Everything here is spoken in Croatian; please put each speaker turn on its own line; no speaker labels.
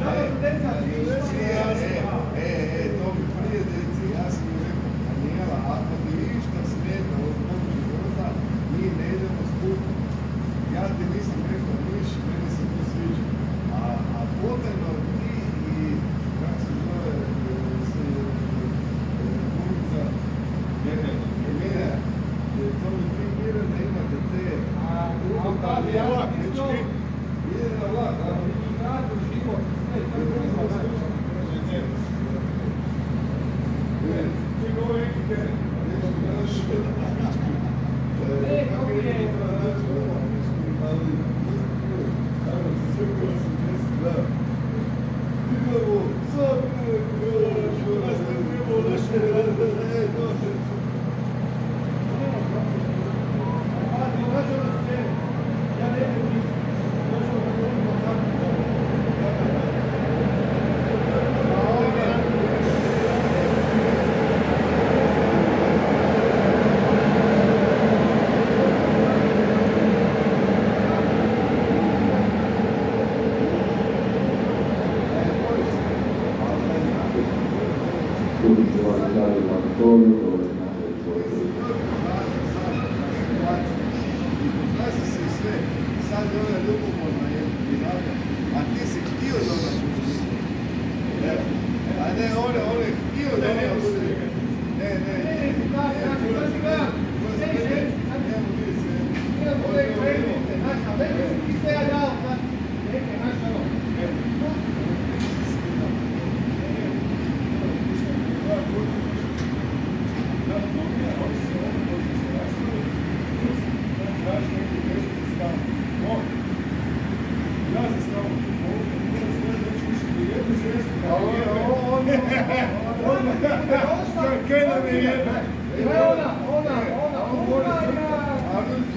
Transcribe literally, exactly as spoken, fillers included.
E, e, to mi prije deci, ja sam mu rekao, Danijela, ako ti išta smeta od tog života, mi ne idemo skupo. Ja ti nisam rekao niš, meni se to sviđa. A, a potajno ti i, kako se zove, ulica, Emina, to mi ti mira da imate te, a je vlak, dečki, ide na vlak, a mi radu život, sve, to je bilo sve. Ti govori ekike, nešto daš, kako je to na naš doma, ali tako se sve koje sam deset, da. Idemo, sad ne, što nas ne trebamo naše rade, e, dođe. Hadi, dođe nas sve, ja ne vidim, dođe da govorimo tako. Ona, ona, ona, ona, ona,